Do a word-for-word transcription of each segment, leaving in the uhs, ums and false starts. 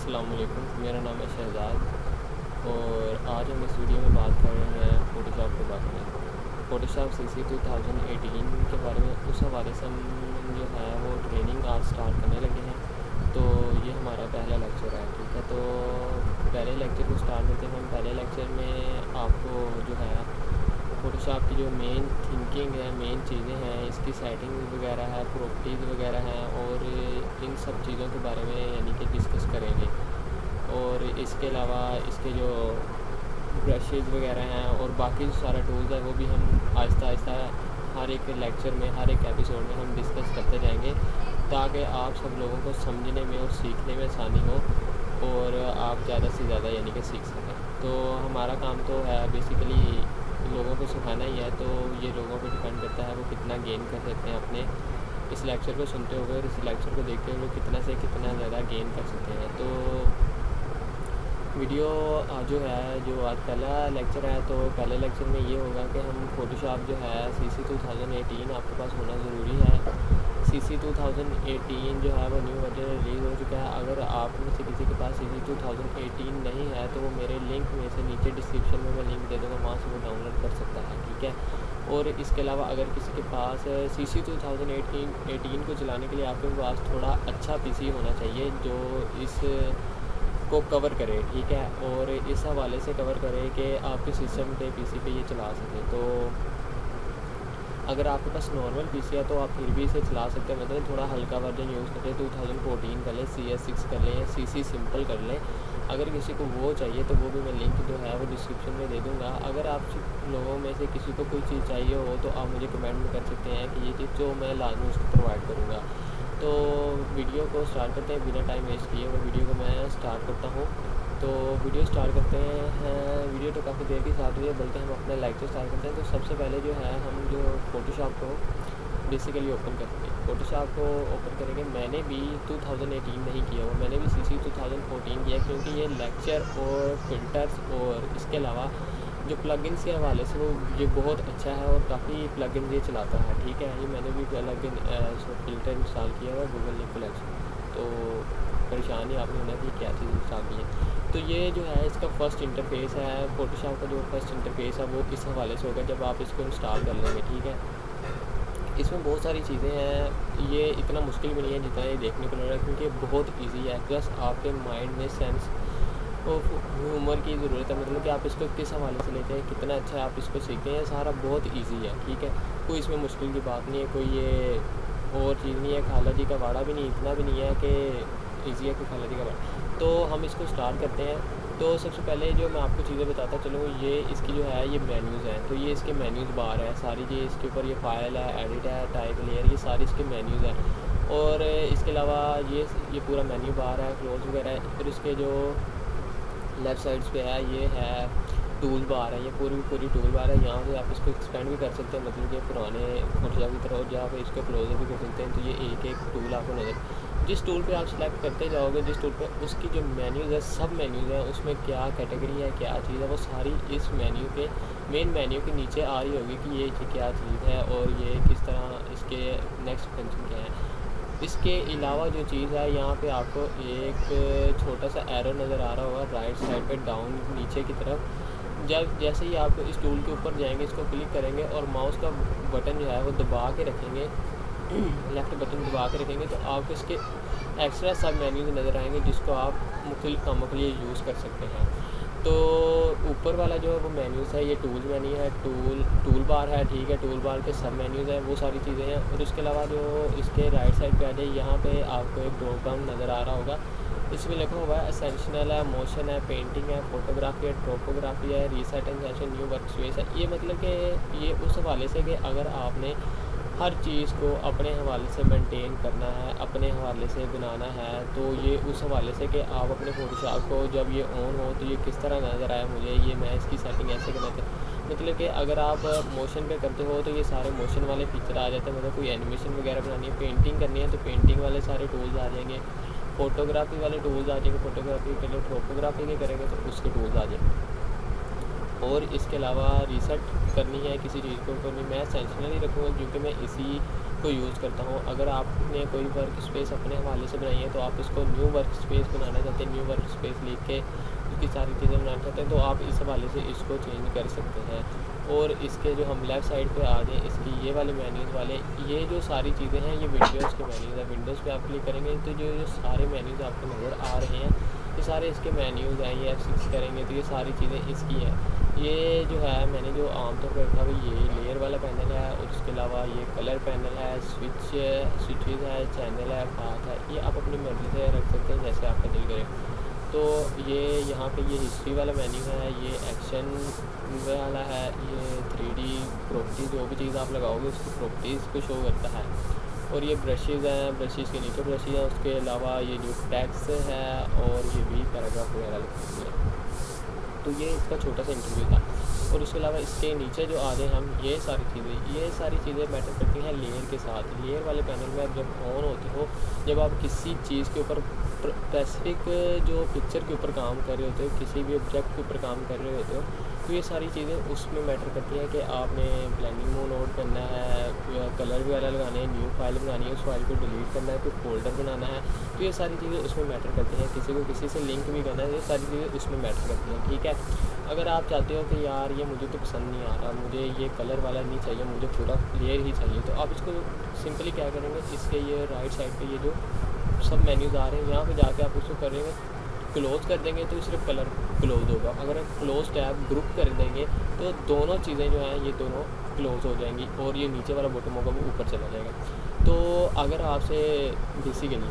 अस्सलाम वालेकुम, मेरा नाम है शहजाद और आज हम इस वीडियो में बात कर रहे हैं फ़ोटोशॉप के बारे में। फ़ोटोशॉप सी सी टू थाउजेंड एटीन के बारे में उस हवाले से हम जो है वो ट्रेनिंग आज स्टार्ट करने लगे हैं। तो ये हमारा पहला लेक्चर है, ठीक है। तो पहले लेक्चर को स्टार्ट करते हैं हम। पहले लेक्चर में आपको जो है फ़ोटोशॉप की जो मेन थिंकिंग है, मेन चीज़ें हैं, इसकी सेटिंग वगैरह है, प्रॉपर्टीज़ वगैरह हैं और इन सब चीज़ों के बारे में यानी कि डिस्कस करेंगे। और इसके अलावा इसके जो ब्रशेज़ वगैरह हैं और बाकी जो सारा टूल्स है वो भी हम आहिस्ता आहिस्ता हर एक लेक्चर में, हर एक एपिसोड में हम डिस्कस करते जाएंगे ताकि आप सब लोगों को समझने में और सीखने में आसानी हो और आप ज़्यादा से ज़्यादा यानी कि सीख सकें। तो हमारा काम तो है बेसिकली लोगों को सिखाना ही है। तो ये लोगों पर डिपेंड करता है वो कितना गेन कर सकते हैं अपने इस लेक्चर को सुनते हुए और इस लेक्चर को देखते हुए कितना से कितना ज़्यादा गेन कर सकते हैं। तो वीडियो जो है जो आज पहला लेक्चर है, तो पहले लेक्चर में ये होगा कि हम फ़ोटोशॉप जो है सी सी टू थाउजेंड एटीन आपके पास होना ज़रूरी है। सी सी टू थाउजेंड एटीन जो है वो न्यू वर्जन रिलीज़ हो चुका है। अगर आप में से किसी के पास सी सी टू थाउजेंड एटीन नहीं है तो वो मेरे लिंक में से नीचे डिस्क्रिप्शन में मैं लिंक दे दूँगा, वहाँ से वो डाउनलोड कर सकता है, ठीक है। और इसके अलावा अगर किसी के पास सी सी टू थाउजेंड एटीन एटीन को चलाने के लिए आपके पास थोड़ा अच्छा पी सी होना चाहिए जो इस को कवर करे, ठीक है। और इस हवाले से कवर करे कि आपके सिस्टम पे पीसी पे ये चला सके। तो अगर आपके पास नॉर्मल पीसी है तो आप फिर भी इसे चला सकते हैं, मतलब थोड़ा हल्का वर्जन यूज़ करें, टू थाउजेंड फोर्टीन कर लें, सी एस सिक्स कर लें या सी सी सिंपल कर लें। अगर किसी को वो चाहिए तो वो भी मैं लिंक जो है वो डिस्क्रिप्शन में दे दूँगा। अगर आप लोगों में से किसी को कोई चीज़ चाहिए हो तो आप मुझे कमेंट में कर सकते हैं कि ये चीज़ जो मैं लाजमी उसको प्रोवाइड करूँगा। तो वीडियो को स्टार्ट करते हैं बिना टाइम वेस्ट किए हुए। वीडियो को मैं स्टार्ट करता हूँ। तो वीडियो स्टार्ट करते हैं। वीडियो तो काफ़ी देर की स्टार्ट हुई है, बल्कि हम अपना लेक्चर स्टार्ट करते हैं। तो सबसे पहले जो है हम जो फ़ोटोशॉप को बेसिकली ओपन करेंगे, फ़ोटोशॉप को ओपन करेंगे। मैंने भी टू थाउजेंड एटीन नहीं किया हुआ, मैंने भी C C to thousand fourteen किया, क्योंकि ये लेक्चर और फिल्टर्स और इसके अलावा जो प्लगइन्स के हवाले से वो ये बहुत अच्छा है और काफ़ी प्लगइन ये चलाता है, ठीक है। ये मैंने भी प्लगइन फिल्टर इंस्टॉल किया हुआ है गूगल निकोलस। तो परेशान ही आपने होना कि क्या चीज़ इंस्टॉल की है। तो ये जो है इसका फ़र्स्ट इंटरफेस है, फ़ोटोशॉप का जो फर्स्ट इंटरफेस है वो इस हवाले से होगा जब आप इसको इंस्टॉल कर लेंगे, ठीक है। इसमें बहुत सारी चीज़ें हैं, ये इतना मुश्किल भी नहीं है जितना ये देखने को लग रहा है, क्योंकि बहुत ईजी है। प्लस आपके माइंड में सेंस और ह्यूमर की ज़रूरत है, मतलब कि आप इसको किस हवाले से लेते हैं, कितना अच्छा आप इसको सीखते हैं, सारा बहुत इजी है, ठीक है। कोई इसमें मुश्किल की बात नहीं है, कोई ये और चीज़ नहीं है, खाला जी का वाड़ा भी नहीं, इतना भी नहीं है कि इजी है कि खाला जी का वाड़ा। तो हम इसको स्टार्ट करते हैं। तो सबसे पहले जो मैं आपको चीज़ें बताता चलूँ, ये इसकी जो है ये मेन्यूज़ हैं। तो ये इसके मेन्यूज़ बार है सारी, ये इसके ऊपर ये फाइल है, एडिट है, टाइप लेयर, ये सारी इसके मेन्यूज़ हैं। और इसके अलावा ये ये पूरा मेन्यू बार है, क्लोज वगैरह है। फिर इसके जो लेफ़्ट साइड्स पे है ये है टूल बार है, ये पूरी पूरी टूल बार है। यहाँ से आप इसको एक्सपेंड भी कर सकते हैं, मतलब कि पुराने फ़ोटोशॉप की तरह, जहाँ पे इसको क्लोजर भी कर सकते हैं। तो ये एक एक टूल आपको नज़र, जिस टूल पे आप सेलेक्ट करते जाओगे, जिस टूल पे उसकी जो मेन्यूज़ है, सब मेन्यूज़ हैं, उसमें क्या कैटेगरी है, क्या चीज़ है, वो सारी इस मेन्यू के मेन मेन्यू के नीचे आ रही होगी कि ये क्या चीज़ है और ये किस तरह इसके नेक्स्ट फंक्शन क्या है। इसके अलावा जो चीज़ है, यहाँ पे आपको एक छोटा सा एरो नज़र आ रहा होगा राइट साइड पे डाउन नीचे की तरफ। जब जैसे ही आप इस टूल के ऊपर जाएंगे, इसको क्लिक करेंगे और माउस का बटन जो है वो दबा के रखेंगे, लेफ़्ट बटन दबा के रखेंगे, तो आपको इसके एक्स्ट्रा सब मेन्यूज नज़र आएंगे जिसको आप मुख्तलिफ कामों के लिए यूज़ कर सकते हैं। तो ऊपर वाला जो है वो मेन्यूज़ है, ये टूल मेन्यू है, टूल टूल बार है, ठीक है। टूल बार के सब मेन्यूज़ हैं, वो सारी चीज़ें हैं। और इसके अलावा जो इसके राइट साइड पे आ जाए, यहाँ पे आपको एक ड्रॉप डाउन नज़र आ रहा होगा, इसमें लिखा हुआ है एसेंशियल है, मोशन है, पेंटिंग है, फोटोग्राफी है, ट्रोपोग्राफी है, reset and session, new work space है। ये मतलब कि ये उस हवाले से कि अगर आपने हर चीज़ को अपने हवाले से मेंटेन करना है, अपने हवाले से बनाना है, तो ये उस हवाले से कि आप अपने फ़ोटोशॉप को जब ये ऑन हो तो ये किस तरह नज़र आया मुझे, ये मैं इसकी सेटिंग ऐसे करना चाहता, मतलब कि अगर आप मोशन पे करते हो तो ये सारे मोशन वाले फीचर आ जाते हैं, मतलब कोई एनिमेशन वगैरह बनानी है, पेंटिंग करनी है तो पेंटिंग वाले सारे टूल्स आ जाएंगे, फ़ोटोग्राफी वाले टूल्स आ जाएंगे, फ़ोटोग्राफी के लिए ट्रोपोग्राफी के करेंगे तो उसके टूल्स आ जाएंगे। और इसके अलावा रीसेट करनी है किसी चीज़ को, तो मैं सेंशनली रखूँगा क्योंकि मैं इसी इसको यूज़ करता हूँ। अगर आपने कोई वर्क स्पेस अपने हवाले से बनाई है तो आप इसको न्यू वर्क स्पेस बनाना चाहते हैं, न्यू वर्क स्पेस लिख के इसकी सारी चीज़ें बनाना चाहते हैं तो आप इस हवाले से इसको चेंज कर सकते हैं। और इसके जो हम लेफ़्ट साइड पे आ जाएँ, इसकी ये वाले मेन्यूज़ वाले, ये जो सारी चीज़ें हैं ये विंडोज़ के मेन्यूज़ हैं। विंडोज़ पे आप क्लिक करेंगे तो जो जो सारे मेन्यूज़ आपको नज़र आ रहे हैं ये सारे इसके मेन्यूज़ हैं। ये एफ सिक्स करेंगे तो ये सारी चीज़ें इसकी हैं। ये जो है मैंने जो आमतौर पर रखा हुआ ये लेयर वाला पैनल है और उसके अलावा ये कलर पैनल है, स्विच स्विचेज़ है, चैनल है, पाथ है। ये आप अपनी मर्ज़ी से रख सकते हैं जैसे आपका दिल करे। तो ये यहाँ पे ये हिस्ट्री वाला मेन्यू है, ये एक्शन वाला है, ये थ्री डी प्रॉपर्टी जो भी चीज़ आप लगाओगे उसकी प्रॉपर्टीज़ को शो करता है। और ये ब्रशेज़ हैं, ब्रशेज़ के नीचे ब्रशेज़ हैं, उसके अलावा ये जो टैक्स है और ये भी पैराग्राफ वगैरह लिखते हैं। तो ये इसका छोटा सा इंटरव्यू था। और उसके अलावा इसके नीचे जो आ जाए हम, ये सारी चीज़ें ये सारी चीज़ें मैटर करती हैं लेयर के साथ। लेयर वाले पैनल में आप जब ऑन होते हो, जब आप किसी चीज़ के ऊपर स्पेसिफिक जो पिक्चर के ऊपर काम कर रहे होते हो, किसी भी ऑब्जेक्ट के ऊपर काम कर रहे होते हो, तो ये सारी चीज़ें उसमें मैटर करती हैं कि आपने ब्लेंडिंग मोड ऑन करना है, कलर वगैरह लगाने हैं, न्यू फाइल बनानी है, उस फाइल को डिलीट करना है, कोई फोल्डर बनाना है। तो ये सारी चीज़ें उसमें मैटर करती हैं। किसी को किसी से लिंक भी करना है, ये सारी चीज़ें उसमें मैटर करती हैं। ठीक है, अगर आप चाहते हो कि यार ये मुझे तो पसंद नहीं आ रहा, मुझे ये कलर वाला नहीं चाहिए, मुझे पूरा लेयर ही चाहिए, तो आप इसको सिंपली क्या करेंगे, इसके ये राइट साइड पे ये जो सब मेन्यूज़ आ रहे हैं यहाँ पे जाके आप उसको करेंगे क्लोज़ कर देंगे तो सिर्फ कलर क्लोज़ होगा। अगर आप क्लोज टैब ग्रुप कर देंगे तो दोनों चीज़ें जो हैं ये दोनों क्लोज़ हो जाएंगी और ये नीचे वाला बटन होगा वो ऊपर चला जाएगा। तो अगर आपसे बेसिकली,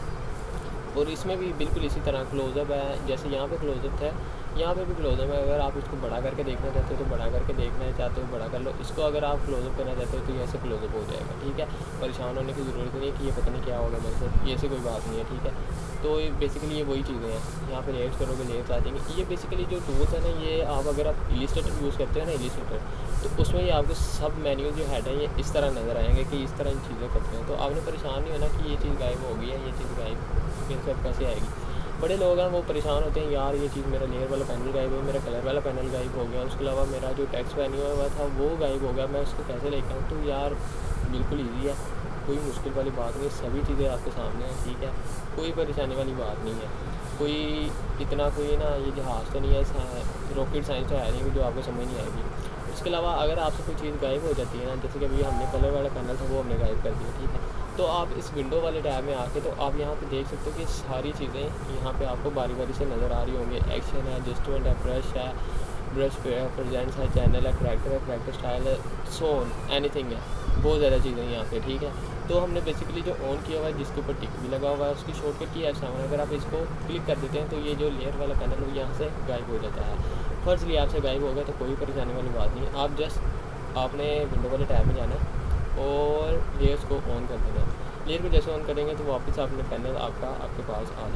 और इसमें भी बिल्कुल इसी तरह क्लोज़अप है, जैसे यहाँ पे क्लोज़अप है यहाँ पे भी क्लोज़अप है। अगर आप इसको बड़ा करके देखना चाहते हो तो बड़ा करके देखना चाहते हो बड़ा कर लो, इसको अगर आप क्लोज़अप करना चाहते हो तो ये ऐसे क्लोज़अप हो जाएगा। ठीक है, परेशान होने की ज़रूरत नहीं है कि ये पता नहीं क्या होगा मेरे साथ, ये ऐसी कोई बात नहीं है। ठीक है, तो बेसिकली ये वही चीज़ें हैं। यहाँ पे लेयर्स करोगे लेयर्स आ जाएंगे। ये बेसिकली जो टूल्स है ना, ये आप अगर आप इलिस्ट्रेटर यूज़ करते हैं ना, इलिस्ट्रेटर, तो उसमें ये आपको सब मेन्यू जो हेड है ये इस तरह नज़र आएंगे कि इस तरह इन चीज़ें करते हैं। तो आपने परेशान नहीं होना कि ये चीज़ गायब हो गई है, ये चीज़ गायब मेरे साथ कैसे आएगी। बड़े लोग हैं वो परेशान होते हैं, यार ये चीज़ मेरा लेयर वाला पैनल गायब है, मेरा कलर वाला पैनल गायब हो गया, उसके अलावा मेरा जो टेक्स्ट मेन्यू हुआ था वो गायब हो गया, मैं उसको कैसे लेकर आऊँ। तो यार बिल्कुल ईजी है, कोई मुश्किल वाली बात नहीं है, सभी चीज़ें आपके सामने हैं। ठीक है, कोई परेशानी वाली बात नहीं है, कोई इतना कोई ना ये जहाज़ तो नहीं है, रॉकेट साइंस तो है नहीं कि जो आपको समझ नहीं आएगी। उसके अलावा अगर आपसे कोई चीज़ गायब हो जाती है ना, जैसे कि अभी हमने कलर वाला पैनल था वो हमने गायब कर दिया। ठीक है, तो आप इस विंडो वाले टैब में आके तो आप यहाँ पे देख सकते हो कि सारी चीज़ें यहाँ पे आपको बारी बारी से नज़र आ रही होंगी। एक्शन है, एडजस्टमेंट है, ब्रश है, ब्रश प्रेजेंट्स है, चैनल है, करैक्टर है, करैक्टर स्टाइल है, सोन एनीथिंग है, बहुत ज़्यादा चीज़ें यहाँ पे। ठीक है, तो हमने बेसिकली जो ऑन किया हुआ है जिसके ऊपर टिक भी लगा हुआ है उसकी शॉर्टकट की एफ सेवन, अगर आप इसको क्लिक कर देते हैं तो ये जो लेयर वाला पैनल है यहाँ से गायब हो जाता है। फर्स्टली आपसे गायब होगा तो कोई परेशानी वाली बात नहीं है, आप जस्ट आपने विंडो वाले टैब में जाना है और लेयर्स को ऑन कर देना है। लेयर को जैसे ऑन करेंगे तो वापस आपने पैनल आपका आपके पास आ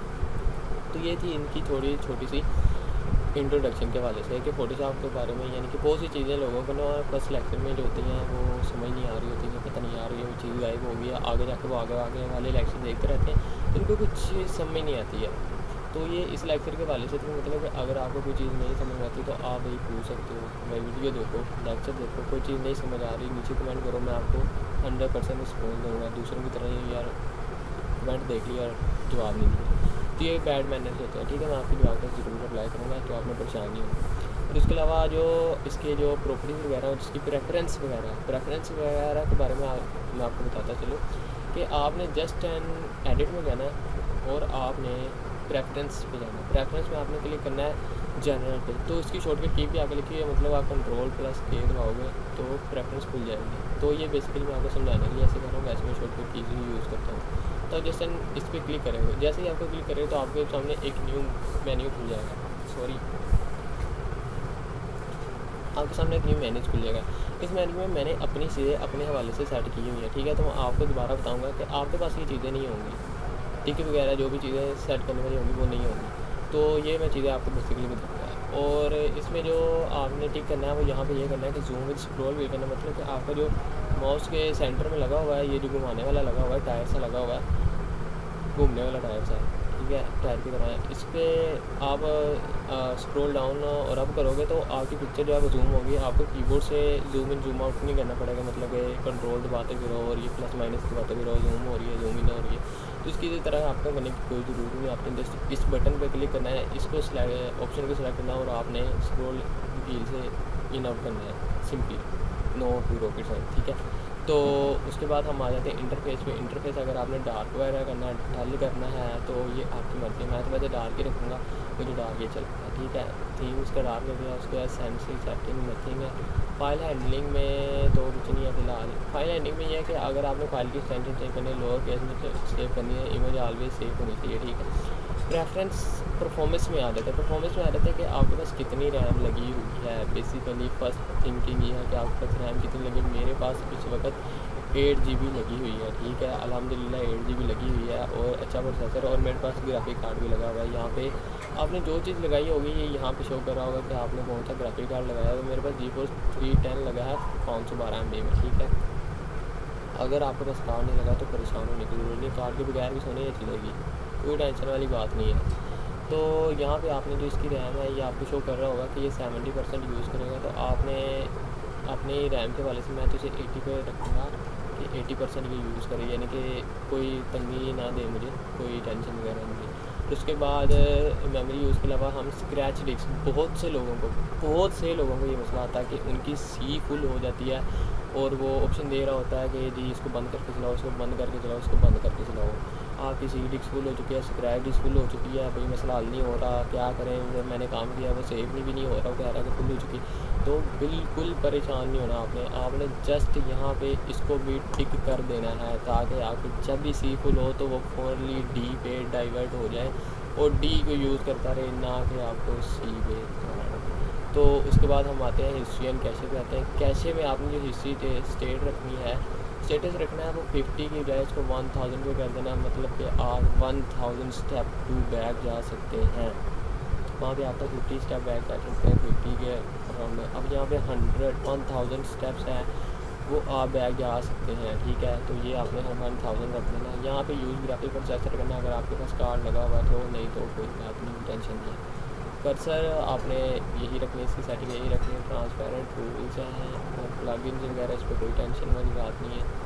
जाएगा। तो ये थी इनकी थोड़ी छोटी सी इंट्रोडक्शन के हवाले से कि फ़ोटोशॉप के बारे में, यानी कि बहुत सी चीज़ें लोगों को ना फर्स्ट लेक्चर में जो होती हैं वो समझ नहीं आ रही होती है, पता नहीं आ रही है, वो चीज़ गायब हो गई है, आगे जाकर वो आगे आगे वाले लेक्चर देखते रहते हैं तो उनको कुछ समझ नहीं आती है। तो ये इस लेक्चर के हवाले से तो मतलब अगर आपको कोई चीज़ नहीं समझ में आती तो आप वही पूछ सकते हो, भाई वीडियो देखो, लेक्चर देखो, कोई चीज़ नहीं समझ आ रही नीचे कमेंट करो, मैं आपको हंड्रेड परसेंट रिस्पॉन्स दूँगा। दूसरों की तरह यार कमेंट देख लिया और जवाब नहीं दिया तो ये बैड मैनर्स होते हैं। ठीक है, मैं आपकी जवाब का ज़रूर अप्लाई करूँगा तो आप में परेशान नहीं हो। और इसके अलावा जो इसके जो प्रॉपर्टीज़ वगैरह और जिसकी प्रेफरेंस वगैरह प्रेफरेंस वगैरह के बारे में आ, मैं आपको बताता चलूँ कि आपने जस्ट एन एडिट में जाना है और आपने प्रेफरेंस पे जाना है। प्रेफरेंस में आपने क्लिक करना है जनरल पे, तो इसकी शॉर्टकट की भी आगे लिखी है, मतलब आप कंट्रोल प्लस के दबाओगे तो प्रेफरेंस खुल जाएगी। तो ये बेसिकली मैं आपको समझाने के लिए ऐसे कर रहा हूँ, वैसे मैं शॉर्टकट की यूज़ करता हूँ। तो जैसे इस पर क्लिक करेंगे, जैसे ही आपको क्लिक करेंगे तो आपके सामने एक न्यू मेन्यू खुल जाएगा, सॉरी आपके सामने एक न्यू मेन्यू खुल जाएगा। इस मेन्यू में मैंने अपनी चीज़ें अपने हवाले से सेट की हुई है। ठीक है, तो मैं आपको दोबारा बताऊँगा कि आपके पास ये चीज़ें नहीं होंगी, टिकट वगैरह जो भी चीज़ें सेट करने वाली होंगी वो नहीं होंगी। तो ये मैं चीज़ें आपको बेसिकली बताऊँगा। और इसमें जो आपने टिक करना है वो यहाँ पे ये करना है कि जूम विद स्क्रॉल भी करना, मतलब कि आपका जो माउस के सेंटर में लगा हुआ है, ये जो घुमाने वाला लगा हुआ है, टायर सा लगा हुआ है, घूमने वाला टायर सा है। ठीक है, टायर की तरह है। इस पर आप स्क्रॉल डाउन और अप करोगे तो आपकी पिक्चर जो है वो जूम होगी। आपको कीबोर्ड से जूम इन जूम आउट नहीं करना पड़ेगा, मतलब कि कंट्रोल दबाते फिर और ये प्लस माइनस दबाते फिर जूम हो रही है, जूम इन हो रही है। तो इसकी तरह आपको करने की कोई ज़रूरत नहीं। आपने जस्ट इस बटन पर क्लिक करना है, इसको सिलेक्ट ऑप्शन को सिलेक्ट करना है और आपने स्क्रॉल व्हील से इन आउट करना है, simply, no to rocket science, ठीक है। तो उसके बाद हम आ जाते हैं इंटरफेस पे। इंटरफेस अगर आपने डार्क वगैरह करना है, डल करना है, तो ये आपकी मर्ज़ी है। मैं तो वैसे डार्क ही रखूँगा, मुझे डार्क ही चलता है, ठीक है। थीम उसका डार्क हो गया। उसके बाद सेंसिंग सेटिंग नथिंग है। फाइल हैंडलिंग में तो कुछ नहीं है फिलहाल। फाइल हैंडलिंग में ये है कि अगर आपने फाइल की एक्सटेंशन सेव करनी है, लोअर केस में सेव करनी है, इमेज ऑलवेज सेव होनी चाहिए, ठीक है। प्रेफरेंस परफॉर्मेंस में आ जाता है। परफॉर्मेंस में आ जाता है कि आपके पास कितनी रैम लगी हुई है। बेसिकली फर्स्ट थिंकिंग ये है कि आपके पास रैम कितनी लगी। मेरे पास इस वक्त एट जी बी लगी हुई है, ठीक है, अल्हम्दुलिल्लाह एट जी बी लगी हुई है और अच्छा प्रोसेसर, और मेरे पास ग्राफिक कार्ड भी लगा हुआ है। यहाँ पे आपने जो चीज़ लगाई होगी ये यहाँ पे शो कर रहा होगा कि आपने कौन सा ग्राफिक कार्ड लगाया है। तो मेरे पास जी फोर्स थ्री टेन लगा है पाँच सौ बारह एम बी में, ठीक है। अगर आपके पास कार्ड नहीं लगा तो परेशान होने की ज़रूरत नहीं, कार्ड के बगैर भी सोने चलेगी, कोई टेंशन वाली बात नहीं है। तो यहाँ पे आपने जो इसकी रैम है ये आपको शो कर रहा होगा कि ये सेवेंटी परसेंट यूज़ करेगा। तो आपने अपनी रैम के वाले से मैं तो इसे एटी पे रखूँगा कि एटी परसेंट ये यूज़ करे, यानी कि कोई तंगी ना दे मुझे, कोई टेंशन वगैरह नहीं। तो उसके बाद मेमोरी यूज़ के अलावा हम स्क्रैच डिस्क, बहुत से लोगों को बहुत से लोगों को ये मसला आता है कि उनकी सी फुल हो जाती है और वो ऑप्शन दे रहा होता है कि जी इसको बंद करके चलाओ, इसको बंद करके चलाओ, इसको बंद करके चलाओ। आपकी सी डिस्क फुल हो चुकी है, स्क्रैच डिस्क फुल हो चुकी है, भाई मसला हल नहीं हो रहा, क्या करें, मैंने काम किया वो सेव नहीं भी नहीं हो रहा, वो कह रहा है कि फुल हो चुकी। तो बिल्कुल परेशान नहीं होना आपने आपने जस्ट यहाँ पे इसको भी टिक कर देना है ताकि आपकी जब भी सी फुल हो तो वो फुली डी पे डाइवर्ट हो जाए और डी को यूज़ करता रहे, ना कि आपको सी पे। तो उसके बाद हम आते हैं हिस्ट्री एंड कैशे पे आते हैं। कैशे में आपने जो हिस्ट्री स्टेट रखनी है, स्टेटस रखना है वो फिफ्टी की बजाय इसको वन थाउजेंड पे कर देना, मतलब कि आप one thousand step to back जा सकते हैं। वहाँ पे आपका फिफ्टी स्टेप बैक जा सकते हैं फिफ्टी के अराउंड में। अब यहाँ पे हंड्रेड वन थाउजेंड स्टेप्स हैं वो आप बैक जा सकते हैं, ठीक है। तो ये आपने वन थाउजेंड रख देना। यहाँ पे यूज़ ग्राफिक प्रोसेसर करना, अगर आपके पास कार्ड लगा हुआ तो, नहीं तो कोई बात नहीं, टेंशन नहीं है। कर्सर आपने यही रखनी है, इसकी सेटिंग यही रखनी है। ट्रांसपेरेंट टूल्स हैं और प्लगइन्स वगैरह, इस पर कोई टेंशन वाली बात नहीं है,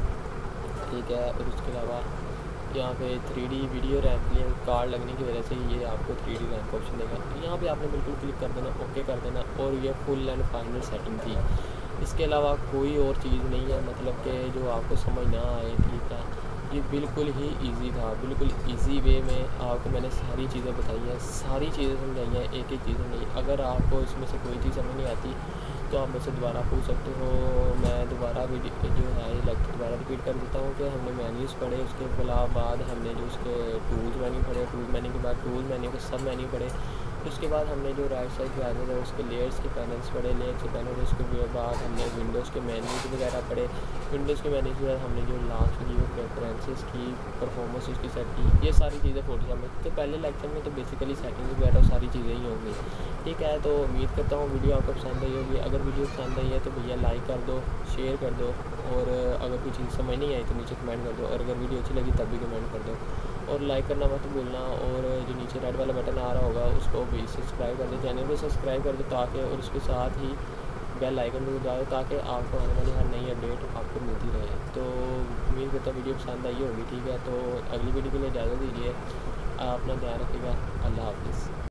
ठीक है। और उसके अलावा यहाँ पे थ्री डी वीडियो रैम के लिए कार्ड लगने की वजह से ये आपको थ्री डी रैम का ऑप्शन देगा। तो यहाँ पे आपने बिल्कुल क्लिक कर देना, ओके कर देना, और ये फुल एंड फाइनल सेटिंग थी। इसके अलावा कोई और चीज़ नहीं है, मतलब कि जो आपको समझ ना आए, ठीक है। ये बिल्कुल ही इजी था, बिल्कुल इजी वे में आपको मैंने सारी चीज़ें बताई हैं, सारी चीज़ें समझाई हैं, एक एक चीज़ नहीं। अगर आपको इसमें से कोई चीज़ समझ नहीं आती तो आप मुझसे दोबारा पूछ सकते हो। मैं दोबारा वीडियो जो है लेक्चर दोबारा रिपीट कर देता हूँ कि हमने मेन्यूज़ पढ़े, उसके बाद हमने जो उसके टूल्स मेन्यू पढ़े, टूल मेन्यू के बाद टूल मेन्यू के सब मेन्यू पढ़े, उसके बाद हमने जो राइट साइड पे आते थे उसके लेयर्स के पैनल्स पढ़े, लेयर्स के पैनल, उसके बाद हमने विंडोज़ के मेन्यूज़ वगैरह पढ़े। विंडोज़ के मेन्यूज़ के बाद हमने जो लास्ट की वो प्रेफरेंसेस की, परफॉर्मेंस उसकी सेट की, ये सारी चीज़ें फोटोशॉप में। तो पहले लेक्चर में तो बेसिकली सेटिंग वगैरह सारी चीज़ें ही होंगी, ठीक है। तो उम्मीद करता हूँ वीडियो आपको पसंद आई होगी। अगर वीडियो पसंद आई है तो भैया लाइक कर दो, शेयर कर दो, और अगर कोई चीज़ समझ नहीं आई तो नीचे कमेंट कर दो, और अगर वीडियो अच्छी लगी तब भी कमेंट कर दो, और लाइक करना मत भूलना। और जो नीचे रेड वाला बटन आ रहा होगा उसको भी सब्सक्राइब कर दो, चैनल को सब्सक्राइब कर दो ताकि, और उसके साथ ही बेल आइकन भी दबा दो ताकि आपको आने वाली हर नई अपडेट आपको मिलती रहे। तो उम्मीद करता हूँ वीडियो पसंद आई होगी, ठीक है। तो अगली वीडियो के लिए इजाज़त दीजिए, अपना ध्यान रखिएगा, अल्लाह हाफिज़।